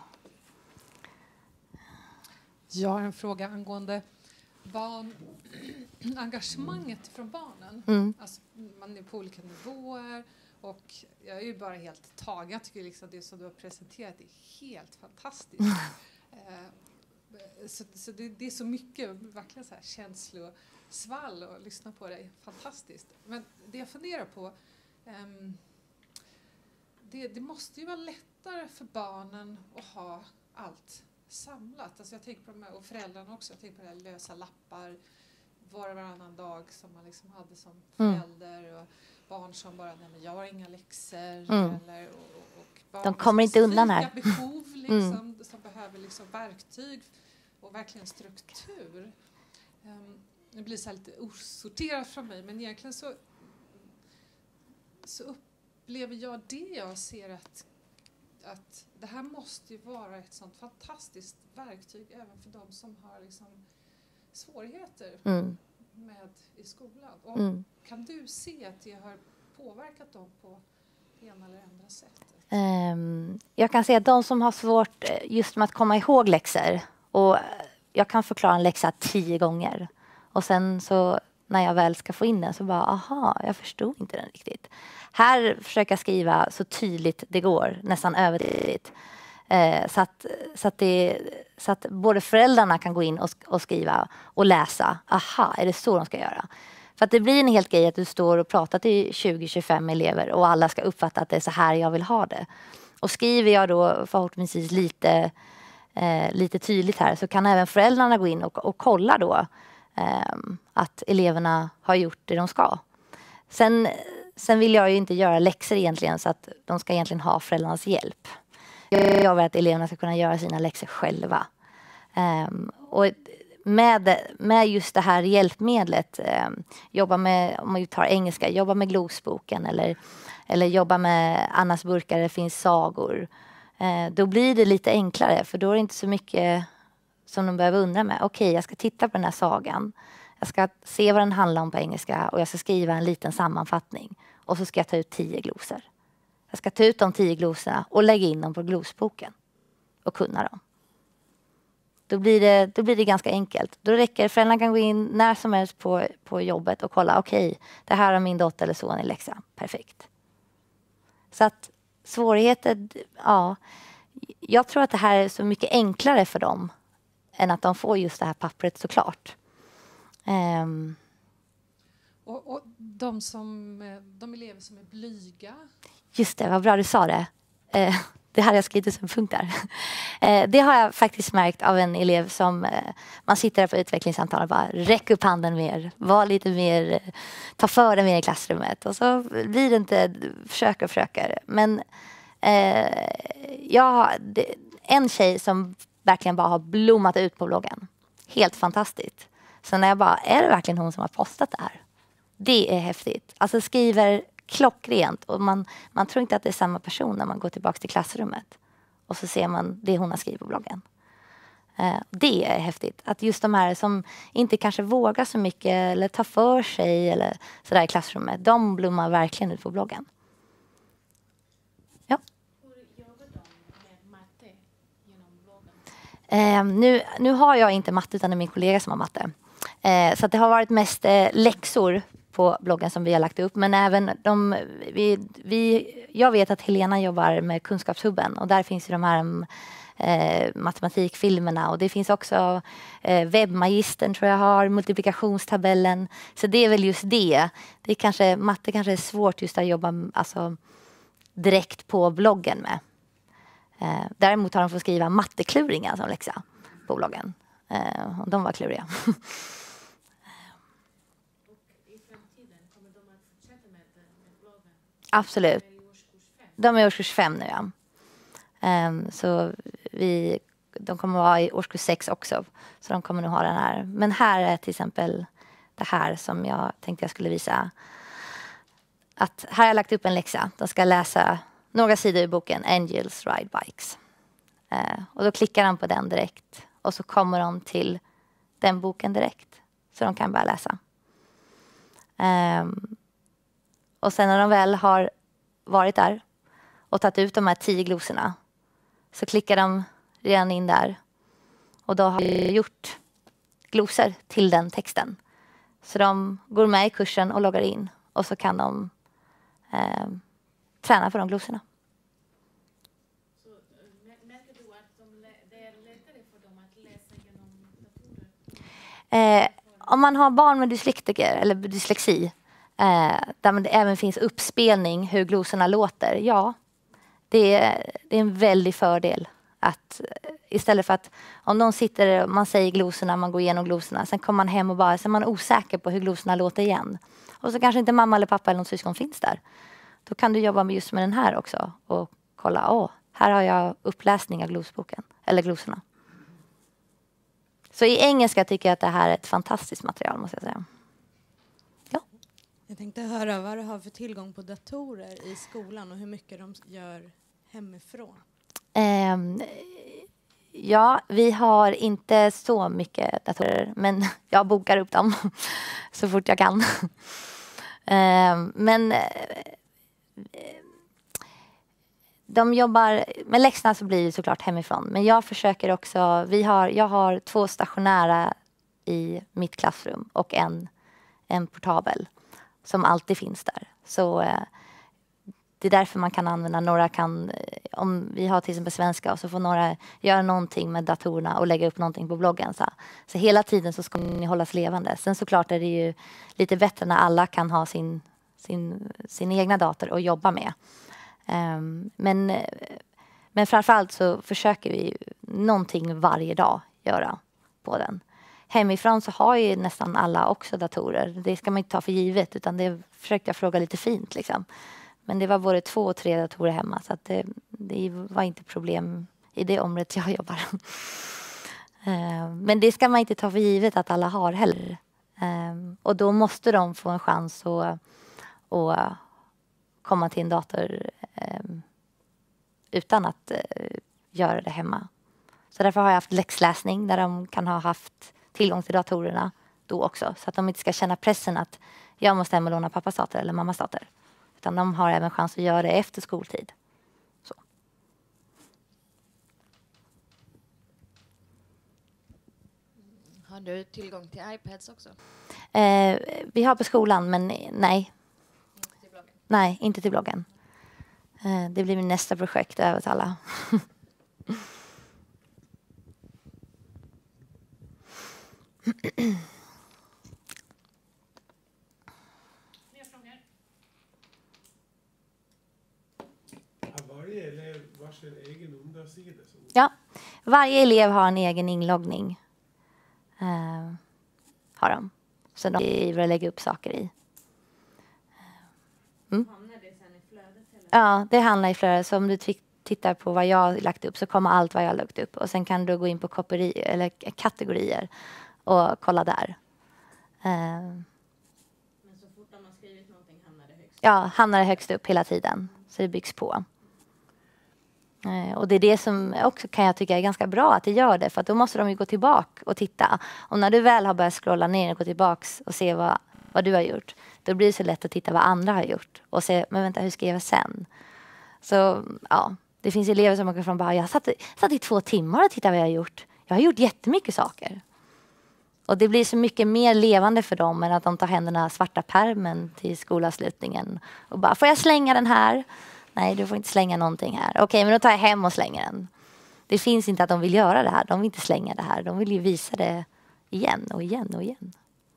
Jag har en fråga angående barn, engagemanget från barnen. Mm. Alltså, man är på olika nivåer och jag är ju bara helt tagen. Jag tycker liksom det som du har presenterat är helt fantastiskt. eh, så så det, det är så mycket, verkligen så här känslosvall och lyssna på dig. Fantastiskt. Men det jag funderar på, um, det, det måste ju vara lättare för barnen att ha allt samlat. Alltså jag tänker på de här, och föräldrarna också. Jag tänker på det här lösa lappar var och varannan dag som man liksom hade som förälder. Mm. Och barn som bara, nej men jag har inga läxor. Mm. Eller, och, och barn de kommer inte undan här. behov liksom, Mm. som behöver liksom verktyg och verkligen struktur. Um, det blir så här lite osorterat från mig, men egentligen så, så upplever jag det. Jag ser att, att det här måste ju vara ett sånt fantastiskt verktyg även för de som har liksom svårigheter mm. med i skolan. Och Mm. kan du se att det har påverkat dem på det ena eller andra sättet? Um, jag kan se att de som har svårt just med att komma ihåg läxor, och jag kan förklara en läxa tio gånger och sen så när jag väl ska få in den så bara, aha, jag förstod inte den riktigt. Här försöker jag skriva så tydligt det går, nästan överdrivet. Eh, så, att, så, att det, så att både föräldrarna kan gå in och, och skriva och läsa, aha, är det så de ska göra? För att det blir en helt grej att du står och pratar till tjugo till tjugofem elever och alla ska uppfatta att det är så här jag vill ha det. Och skriver jag då förhoppningsvis lite, eh, lite tydligt här så kan även föräldrarna gå in och, och kolla då eh, att eleverna har gjort det de ska. Sen, sen vill jag ju inte göra läxor egentligen så att de ska egentligen ha föräldrarnas hjälp. Jag vill att eleverna ska kunna göra sina läxor själva. Um, och med, med just det här hjälpmedlet, um, jobba med, om man tar engelska, jobba med glosboken eller, eller jobba med Annas burkar där det finns sagor. Uh, då blir det lite enklare för då är det inte så mycket som de behöver undra med. Okej, okay, jag ska titta på den här sagan. Jag ska se vad den handlar om på engelska och jag ska skriva en liten sammanfattning. Och så ska jag ta ut tio glosor. Jag ska ta ut de tio glosorna och lägga in dem på glosboken. och kunna dem. Då blir det, då blir det ganska enkelt. Då räcker föräldrarna kan gå in när som helst på, på jobbet och kolla, okej, okay, det här har min dotter eller son i läxa. Perfekt. Så att svårigheter, ja, jag tror att det här är så mycket enklare för dem än att de får just det här pappret såklart. Um, och, och de, som, de elever som är blyga? Just det, vad bra du sa det. Uh, det hade jag skrivit som punkt där. Uh, det har jag faktiskt märkt av en elev som uh, man sitter där på utvecklingssamtal och bara räck upp handen mer. Var lite mer, uh, ta för dig mer i klassrummet. Och så blir det inte, försöker och försöker. Men uh, jag, det, en tjej som verkligen bara har blommat ut på bloggen. Helt fantastiskt. Så när jag bara, är det verkligen hon som har postat det här? Det är häftigt. Alltså skriver klockrent och man, man tror inte att det är samma person när man går tillbaka till klassrummet. Och så ser man det hon har skrivit på bloggen. Eh, det är häftigt. Att just de här som inte kanske vågar så mycket eller tar för sig eller sådär i klassrummet, de blommar verkligen ut på bloggen. Ja. Eh, nu, nu har jag inte matte utan det är min kollega som har matte. Eh, så att det har varit mest eh, läxor på bloggen som vi har lagt upp. Men även de, vi, vi, jag vet att Helena jobbar med Kunskapshubben och där finns ju de här eh, matematikfilmerna. Och det finns också eh, webbmagistern tror jag har, multiplikationstabellen. Så det är väl just det. Det är kanske, matte kanske är svårt just att jobba alltså, direkt på bloggen med. Eh, däremot har de fått skriva mattekluringar som läxa på bloggen. Eh, och de var kluriga. Absolut. De är i årskurs fem nu, ja. Um, så vi, de kommer att vara i årskurs sex också. Så de kommer nog ha den här. Men här är till exempel det här som jag tänkte jag skulle visa. Att här har jag lagt upp en läxa. De ska läsa några sidor i boken Angels Ride Bikes. Uh, och då klickar de på den direkt. Och så kommer de till den boken direkt. Så de kan börja läsa. Um, Och sen när de väl har varit där och tagit ut de här tio glosorna så klickar de redan in där. Och då har vi gjort glosor till den texten. Så de går med i kursen och loggar in. Och så kan de eh, träna på de glosorna. Så märker du att de, det är lättare för dem att läsa genom datorer? Eh, om man har barn med dyslektiker eller dyslexi Eh, där det även finns uppspelning hur glosorna låter. Ja, det är, det är en väldig fördel. Att istället för att om någon sitter och man säger glosorna, man går igenom glosorna. Sen kommer man hem och bara så är man osäker på hur glosorna låter igen. Och så kanske inte mamma eller pappa eller någon syskon finns där. Då kan du jobba med just med den här också. Och kolla, åh, här har jag uppläsning av glosboken. Eller glosorna. Så i engelska tycker jag att det här är ett fantastiskt material måste jag säga. Jag tänkte höra vad du har för tillgång på datorer i skolan och hur mycket de gör hemifrån. Um, ja, vi har inte så mycket datorer, men jag bokar upp dem så fort jag kan. um, men uh, de jobbar med läxorna så blir det såklart hemifrån. Men jag försöker också, vi har, jag har två stationära i mitt klassrum och en, en portabel. Som alltid finns där. Så eh, det är därför man kan använda, några kan, om vi har till exempel svenska och så får några göra någonting med datorerna och lägga upp någonting på bloggen. Så, så hela tiden så ska ni hållas levande. Sen såklart är det ju lite bättre när alla kan ha sin, sin, sin egna dator och jobba med. Um, men, men framförallt så försöker vi någonting varje dag göra på den. Hemifrån så har ju nästan alla också datorer. Det ska man inte ta för givet utan det försökte jag fråga lite fint liksom. Men det var både två och tre datorer hemma så att det, det var inte problem i det området jag jobbar. Men det ska man inte ta för givet att alla har heller. Och då måste de få en chans att, att komma till en dator utan att göra det hemma. Så därför har jag haft läxläsning där de kan ha haft tillgång till datorerna då också. Så att de inte ska känna pressen att jag måste hem och låna pappas dator eller mammas dator. Utan de har även chans att göra det efter skoltid. Så. Har du tillgång till iPads också? Eh, vi har på skolan, men nej. Inte till bloggen? Nej, inte till bloggen. Eh, det blir min nästa projekt att övertala. Har varje elev varsin egen undersida? Som... Ja, varje elev har en egen inloggning. Eh, har de. Så de är att lägga upp saker i. Mm. Hamnar det sen i flödet? Eller? Ja, det handlar i flödet. Så om du t- tittar på vad jag har lagt upp så kommer allt vad jag har lagt upp. Och sen kan du gå in på koperi, eller kategorier och kolla där. Eh, Men så fort de har skrivit någonting hamnar det högst? ja, hamnar det högst upp hela tiden. Så det byggs på. Eh, och det är det som också kan jag tycka är ganska bra att det gör det. För att då måste de ju gå tillbaka och titta. Och när du väl har börjat scrolla ner och gå tillbaka och se vad, vad du har gjort. Då blir det så lätt att titta vad andra har gjort. Och se, men vänta, hur skrev jag sen? Så ja, det finns elever som åker från bara, jag satt, satt i två timmar och tittade vad jag har gjort. Jag har gjort jättemycket saker. Och det blir så mycket mer levande för dem än att de tar händerna svarta pärmen till skolavslutningen. Och bara, får jag slänga den här? Nej, du får inte slänga någonting här. Okej, men då tar jag hem och slänger den. Det finns inte att de vill göra det här. De vill inte slänga det här. De vill ju visa det igen och igen och igen.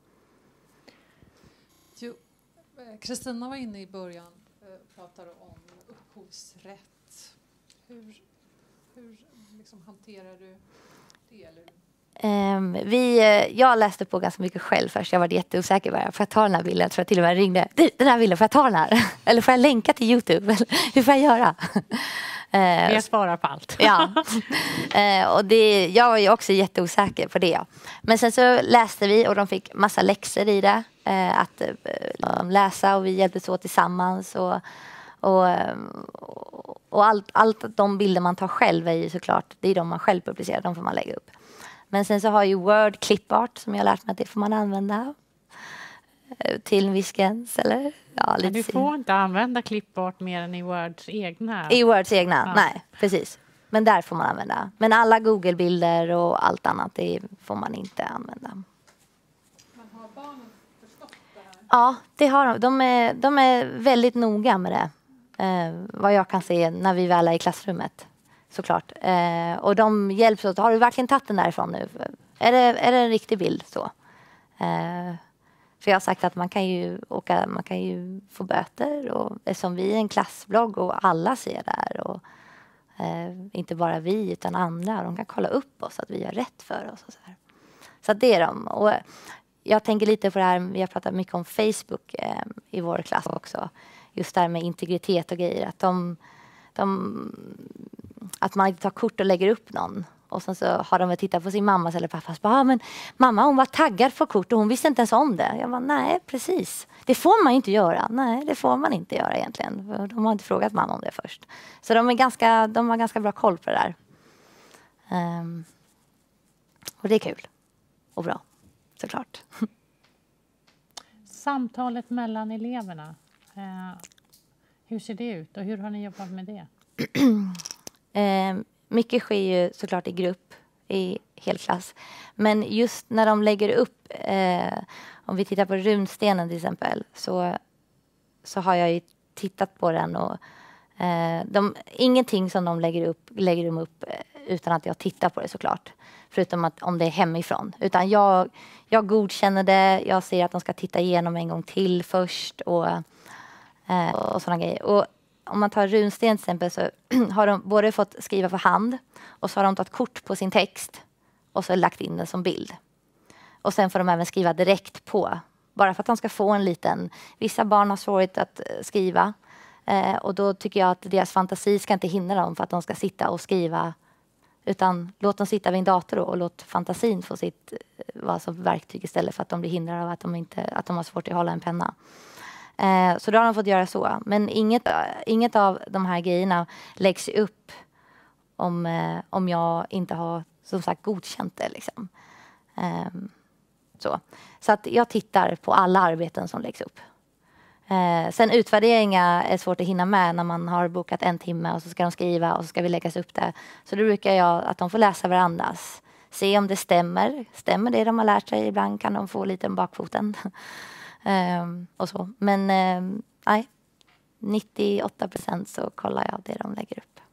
Jo, Kristina var inne i början och pratade om upphovsrätt. Hur, hur liksom hanterar du det? Eller? Um, vi, uh, jag läste på ganska mycket själv först. Jag var jätteosäker. Bara, får jag ta den här bilden? Jag tror jag till och med ringde. Du, den här bilden, får jag ta den här? Eller får jag länka till YouTube? Hur får jag göra? Uh, jag svarar på allt. Ja. Uh, och det, jag var ju också jätteosäker på det. Men sen så läste vi och de fick massa läxor i det. Uh, att uh, läsa och vi hjälptes åt tillsammans. Och, och, och allt, allt de bilder man tar själv är ju såklart, det är de man själv publicerar. De får man lägga upp. Men sen så har ju Word clipart som jag har lärt mig att det får man använda till en viss gräns. Eller? Ja, lite Men du får inte använda clipart mer än i Words egna. I Words egna, ja. Nej, precis. Men där får man använda. Men alla Google-bilder och allt annat, det får man inte använda. Men har barnen förstått det här? Ja, det har de. De är, de är väldigt noga med det. Eh, vad jag kan se när vi väl är i klassrummet. Såklart. Eh, och de hjälps åt. Har du verkligen tagit den därifrån nu? Är det, är det en riktig bild så? Eh, för jag har sagt att man kan ju åka, man kan ju få böter. Och, eftersom vi är en klassblogg och alla ser där. Och, eh, inte bara vi utan andra. De kan kolla upp oss att vi har rätt för oss. Och så här. Så att det är de. Och jag tänker lite på det här. Vi har pratat mycket om Facebook eh, i vår klass också. Just det här med integritet och grejer. Att de... de att man inte tar kort och lägger upp någon. Och sen så har de väl tittat på sin mammas eller pappas. Bara, ah, men mamma hon var taggad för kort och hon visste inte ens om det. Jag bara, nej precis. Det får man inte göra. Nej, det får man inte göra egentligen. För de har inte frågat mamma om det först. Så de, är ganska, de har ganska bra koll på det där. Um, och det är kul. Och bra, såklart. Samtalet mellan eleverna. Eh, hur ser det ut och hur har ni jobbat med det? Eh, mycket sker ju såklart i grupp, i helklass. Men just när de lägger upp, eh, om vi tittar på runstenen till exempel, så, så har jag ju tittat på den. Och, eh, de, ingenting som de lägger upp lägger de upp utan att jag tittar på det såklart. Förutom att om det är hemifrån. Utan jag, jag godkänner det, jag ser att de ska titta igenom en gång till först och, eh, och sådana grejer. Och om man tar runsten till exempel så har de både fått skriva för hand och så har de tagit kort på sin text och så lagt in den som bild. Och sen får de även skriva direkt på. Bara för att de ska få en liten... Vissa barn har svårt att skriva eh, och då tycker jag att deras fantasi ska inte hindra dem för att de ska sitta och skriva. Utan låt dem sitta vid en dator då och låt fantasin få sitt vara som verktyg istället för att de blir hindrade av att de, inte, att de har svårt att hålla en penna. Eh, så då har de fått göra så. Men inget, inget av de här grejerna läggs upp om, eh, om jag inte har som sagt godkänt det. Liksom. Eh, så. så att jag tittar på alla arbeten som läggs upp. Eh, sen utvärderingar är svårt att hinna med när man har bokat en timme och så ska de skriva och så ska vi läggas upp det. Så då brukar jag att de får läsa varandras Se om det stämmer. Stämmer det de har lärt sig? Ibland kan de få lite om bakfoten. um, och så. Men um, nej, nittioåtta procent så kollar jag det de lägger upp.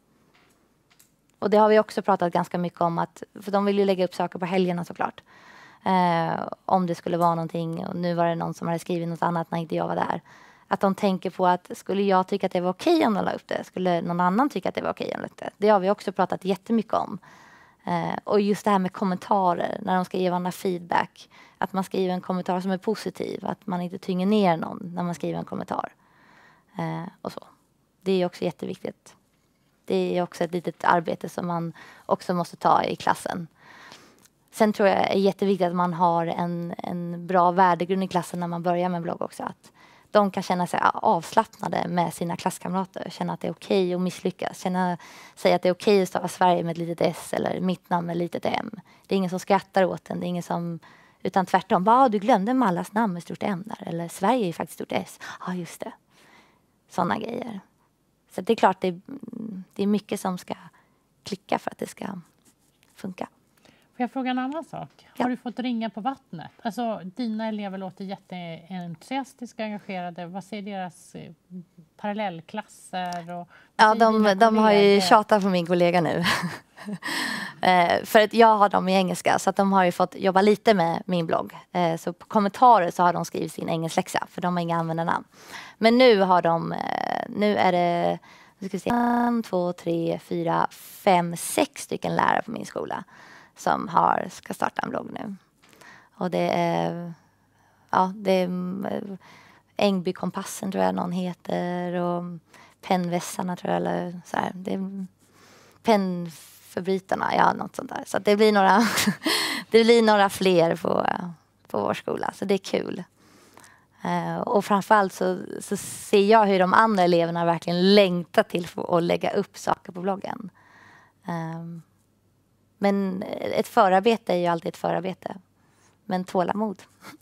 Och det har vi också pratat ganska mycket om. Att, för de vill ju lägga upp saker på helgerna såklart. Uh, om det skulle vara någonting. Och nu var det någon som hade skrivit något annat när inte jag var där. Att de tänker på att skulle jag tycka att det var okej om de la upp det? Skulle någon annan tycka att det var okej om de la upp det? Det har vi också pratat jättemycket om. Eh, och just det här med kommentarer. När de ska ge varandra feedback. Att man skriver en kommentar som är positiv. Att man inte tynger ner någon när man skriver en kommentar. Eh, och så. Det är också jätteviktigt. Det är också ett litet arbete som man också måste ta i klassen. Sen tror jag det är jätteviktigt att man har en, en bra värdegrund i klassen när man börjar med en blogg också. Att de kan känna sig avslappnade med sina klasskamrater. Känna att det är okej att misslyckas. Känna, säga att det är okej att stava Sverige med ett litet S eller mitt namn med ett litet M. Det är ingen som skrattar åt en. Det är ingen som, utan tvärtom. Bara, du glömde Mallas namn med stort M där. Eller Sverige är ju faktiskt stort S. Ja, just det. Sådana grejer. Så det är klart, det är, det är mycket som ska klicka för att det ska funka. Får jag fråga en annan sak? Ja. Har du fått ringa på vattnet? Alltså, dina elever låter jätteentusiastiska och engagerade. Vad säger deras eh, parallellklasser? Och ja, de, de har ju tjatat på min kollega nu. eh, för att jag har dem i engelska. Så att de har ju fått jobba lite med min blogg. Eh, så på kommentarer så har de skrivit sin engelskläxa. För de har inga användarnamn. Men nu har de... Eh, nu är det... Nu ska vi se. En, två, tre, fyra, fem, sex stycken lärare på min skola. Som har, ska starta en blogg nu. Och det är... Ja, det är... Ängbykompassen tror jag någon heter. Och Pennvässarna tror jag. Eller så här. Det är Pennförbrytarna. Ja, något sånt där. Så det blir några... det blir några fler på, på vår skola. Så det är kul. Uh, och framförallt så, så ser jag hur de andra eleverna verkligen längtar till för att lägga upp saker på bloggen. Um, men ett förarbete är ju alltid ett förarbete. Men tålamod.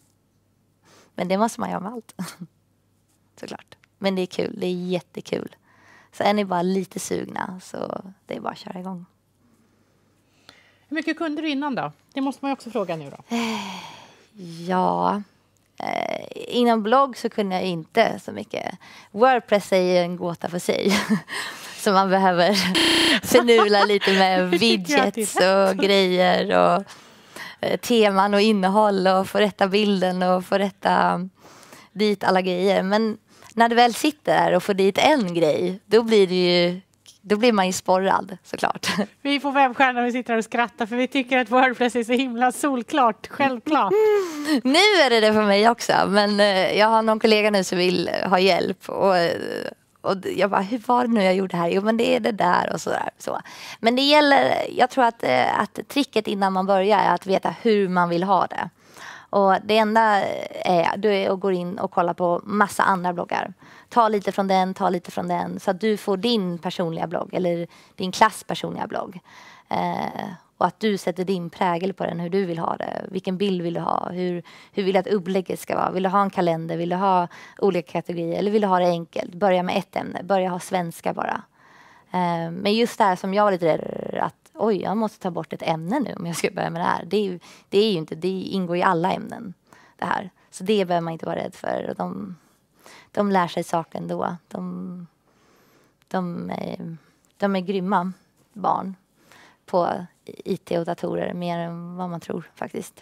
Men det måste man göra med allt. Såklart. Men det är kul. Det är jättekul. Så är ni bara lite sugna så det är bara att köra igång. Hur mycket kunde du innan då? Det måste man ju också fråga nu då. Ja... Eh, inom blogg så kunde jag inte så mycket. WordPress är en gåta för sig. Så man behöver förnula lite med widgets och grejer och eh, teman och innehåll och få rätta bilden och få rätta dit alla grejer. Men när du väl sitter där och får dit en grej, då blir det ju Då blir man ju sporrad, såklart. Vi på Webbstjärnan, vi sitter här och skrattar för vi tycker att WordPress är så himla solklart, självklart. Mm, nu är det det för mig också, men eh, jag har någon kollega nu som vill ha hjälp. Och, och jag bara, hur var det nu jag gjorde här? Jo, men det är det där och sådär. Så. Men det gäller, jag tror att, att tricket innan man börjar är att veta hur man vill ha det. Och det enda är, du är att gå in och kolla på massa andra bloggar. Ta lite från den, ta lite från den. Så att du får din personliga blogg eller din klass personliga blogg. Eh, och att du sätter din prägel på den, hur du vill ha det. Vilken bild vill du ha? Hur, hur vill du att upplägget ska vara? Vill du ha en kalender? Vill du ha olika kategorier? Eller vill du ha det enkelt? Börja med ett ämne. Börja ha svenska bara. Eh, men just det här som jag var lite rädd att oj, jag måste ta bort ett ämne nu om jag ska börja med det här. Det är, det är ju inte, det ingår i alla ämnen det här. Så det behöver man inte vara rädd för. De, de lär sig saken då. De, de, är, de är grymma barn på I T och datorer mer än vad man tror faktiskt.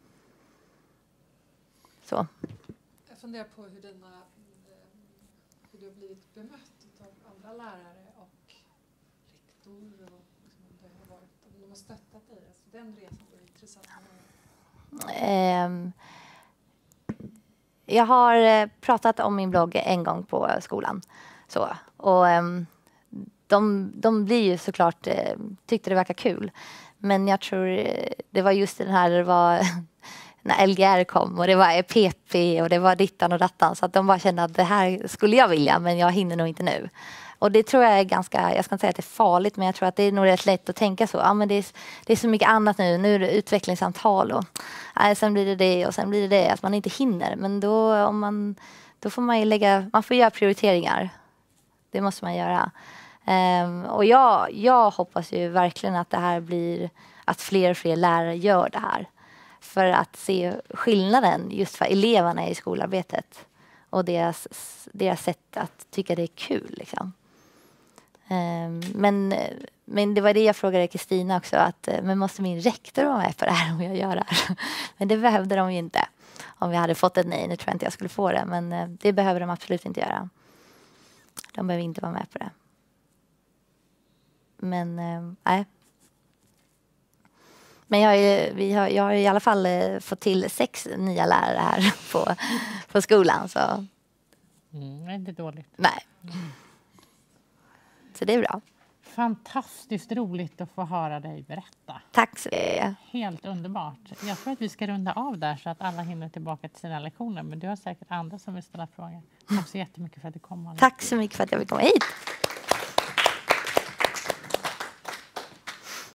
Så. Jag funderar på hur, dina, hur du har blivit bemött av andra lärare och rektor och liksom, det har varit, de har stöttat dig. Alltså, den resan var intressant. Um, jag har pratat om min blogg en gång på skolan. Så. Och um, de, de blir ju såklart, uh, tyckte det verkar kul. Men jag tror uh, det var just den här, det var när L G R kom och det var P P och det var dittan och dattan. Så att de bara kände att det här skulle jag vilja men jag hinner nog inte nu. Och det tror jag är ganska, jag ska inte säga att det är farligt, men jag tror att det är nog rätt lätt att tänka så. Ja, men det är, det är så mycket annat nu. Nu är det utvecklingssamtal och nej, sen blir det det och sen blir det det. Att man inte hinner. Men då, om man, då får man ju lägga, man får göra prioriteringar. Det måste man göra. Um, och jag, jag hoppas ju verkligen att det här blir, att fler och fler lärare gör det här. För att se skillnaden just för eleverna i skolarbetet. Och deras, deras sätt att tycka det är kul. Liksom. Um, men, men det var det jag frågade Kristina också. Att, men måste min rektor vara med på det här om jag gör det här? Men det behövde de ju inte. Om vi hade fått ett nej. Nu tror jag inte jag skulle få det. Men uh, det behöver de absolut inte göra. De behöver inte vara med på det. Men uh, nej. Men jag, är, vi har, jag har i alla fall uh, fått till sex nya lärare här på, på skolan. Så. Mm, det är inte dåligt. Nej. Så det är bra. Fantastiskt roligt att få höra dig berätta. Tack så mycket. Helt underbart. Jag tror att vi ska runda av där så att alla hinner tillbaka till sina lektioner. Men du har säkert andra som vill ställa frågor. Tack så jättemycket för att du kom. Tack så mycket för att jag fick komma hit.